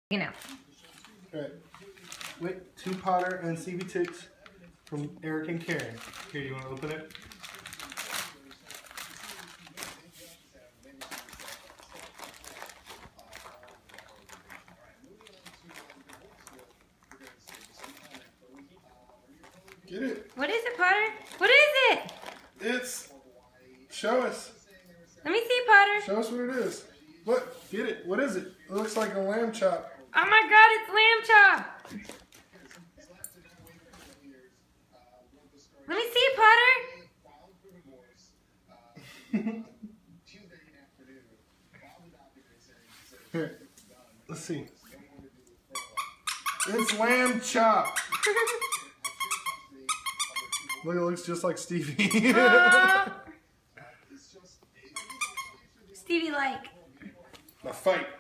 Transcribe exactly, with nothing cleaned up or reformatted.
You know. All right. Wait, two Potter and C B Ticks from Eric and Karen. Here, you want to open it? Get it. What is it, Potter? What is it? It's... Show us. Let me see, Potter. Show us what it is. What? Get it. What is it? It looks like a lamb chop. Oh my God, it's lamb chop. Let me see, Potter. Here, let's see. It's lamb chop. Look, it looks just like Stevie. uh, Stevie like. Now fight.